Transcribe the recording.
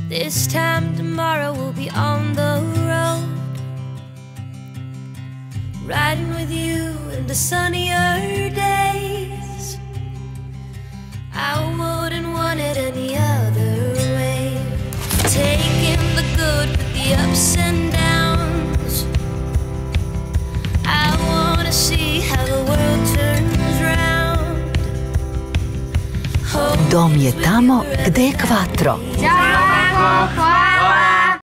This time tomorrow we'll be on the road, riding with you into sunnier days. I wouldn't want it any other way. Taking the good with the ups and downs. I wanna see how the world turns round. Dom je tamo gde je Quattro. Ćao, hvala!